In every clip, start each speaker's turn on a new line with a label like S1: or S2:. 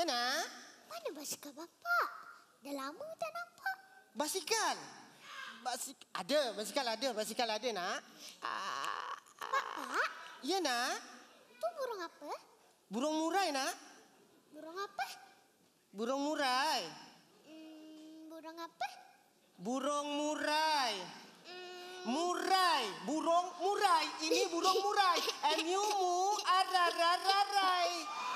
S1: nak?
S2: Mana basikal Bapak? Dah lama tak nampak.
S1: Basikal? Basikal ada nak.
S2: Bapak?
S1: Ya nak?
S2: Tu burung apa?
S1: Burung murai nak?
S2: Burung apa?
S1: Burung murai.
S2: Burung apa?
S1: Burung murai. Murai, burung murai. Ini burung murai. M-U-M-U, ararararai.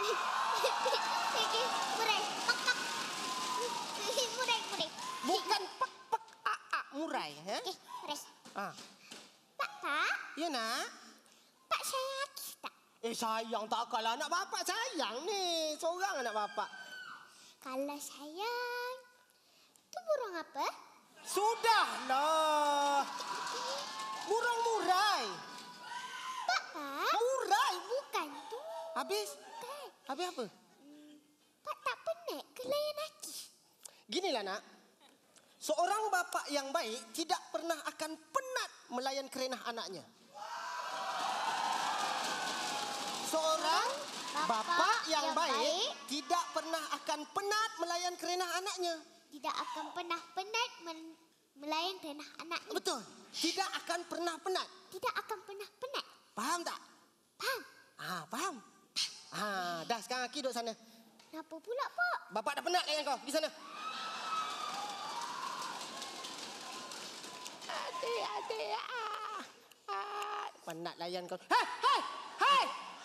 S2: Murai, pak pak. Murai.
S1: Bukan pak pak a murai.
S2: Okey, murai. Pak.
S1: Ya nak?
S2: Pak sayang Akis tak?
S1: Sayang tak kalah anak bapak sayang ni. Seorang anak bapak.
S2: Kalau sayang, tu burung apa?
S1: Sudahlah. Burung murai.
S2: Pak.
S1: Murai.
S2: Bukan tu.
S1: Habis?
S2: Bukan.
S1: Habis apa?
S2: Pak tak penat ke layan Akis?
S1: Ginilah nak. Seorang bapa yang baik tidak pernah akan penat melayan kerenah anaknya. Seorang bapa yang baik tidak pernah akan penat melayan kerenah anaknya.
S2: Tidak akan pernah penat melayan kerenah anaknya.
S1: Betul. Tidak akan pernah penat.
S2: Tidak akan pernah penat.
S1: Faham tak?
S2: Faham.
S1: Faham. Dah sekarang Aki duduk sana.
S2: Kenapa pula, Pak?
S1: Bapak dah penat layan kau. Pergi sana. Adik. Penat layan kau. Hai!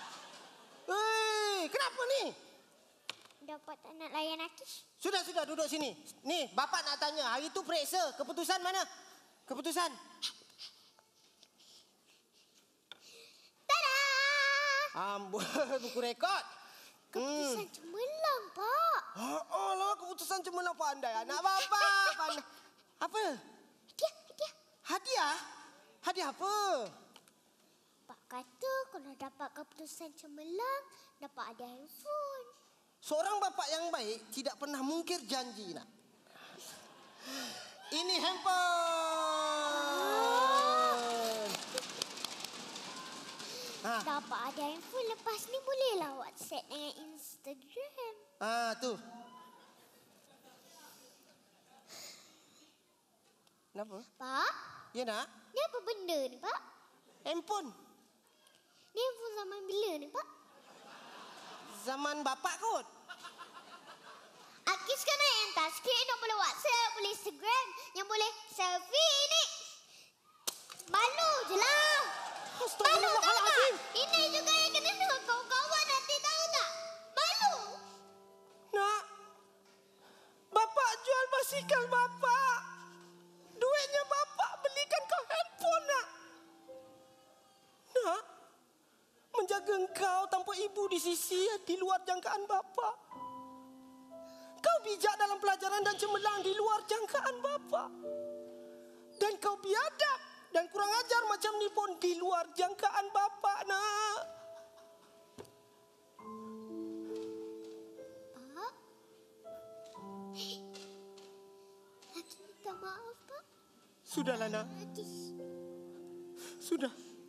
S1: Kenapa ni?
S2: Dapat tak nak layan Akis?
S1: Sudah duduk sini. Ni, bapak nak tanya. Hari tu periksa. Keputusan mana? Keputusan.
S2: Tada!
S1: Buku rekod.
S2: Keputusan cemerlang, Pak.
S1: Alah, keputusan cemerlang pandai. Anak bapak. Pandai. Apa? Hadiah? Hadiah apa?
S2: Pak kata kalau dapat keputusan cemerlang, dapat ada handphone.
S1: Seorang bapa yang baik tidak pernah mungkir janji nak. Ini handphone.
S2: Dapat ada handphone lepas ni bolehlah WhatsApp dengan Instagram.
S1: Tu. Kenapa?
S2: Pak?
S1: Ya nak?
S2: Ni apa benda ni, Pak?
S1: Handphone.
S2: Ni handphone zaman bila ni, Pak?
S1: Zaman bapak kot.
S2: Akis kan yang touchscreen, yang boleh WhatsApp, boleh Instagram, yang boleh selfie ni. Malu je lah. Malu tahu tak? Ini juga yang kena dengan kawan-kawan nanti tahu tak? Malu.
S1: Nak, bapak jual basikal bapak. Duitnya bapak belikan kau handphone nak. Nak, menjaga engkau tanpa ibu di sisi di luar jangkaan bapak. Kau bijak dalam pelajaran dan cemerlang di luar jangkaan bapak. Dan kau biadab dan kurang ajar macam ni pun di luar jangkaan bapak nak.
S2: Pak? Akis minta maaf, Pak.
S1: Sudahlah nak.
S2: Akis.
S1: Sudah.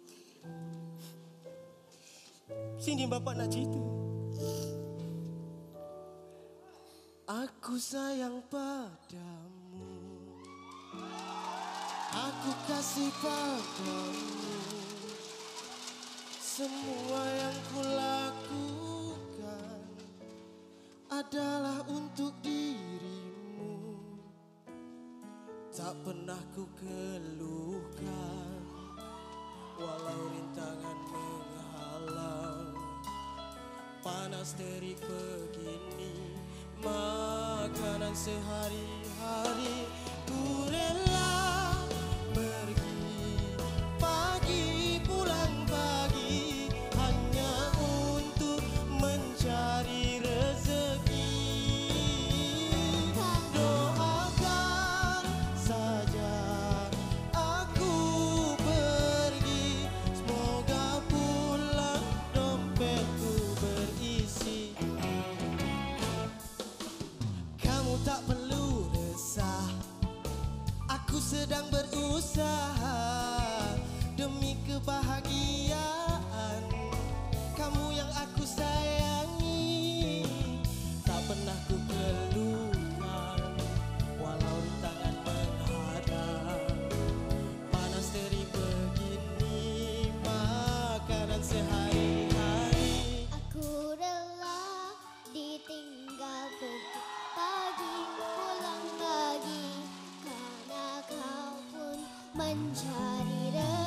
S1: Sini bapak nak cerita. Aku sayang padamu. Aku kasih padamu. Semua yang kulakukan adalah untuk dirimu. Tak pernah ku keluhkan, walau rintangan menghalang. Panas terik begini, makanan sehari-hari. Ku rela pergi pagi pulang pagi hanya untuk mencari rezeki. Doakan saja aku pergi, semoga pulang dompetku berisi. Kamu tak perlu resah, aku sedang berusaha demi kebahagiaan kamu yang aku sayangi. Tak
S2: mencari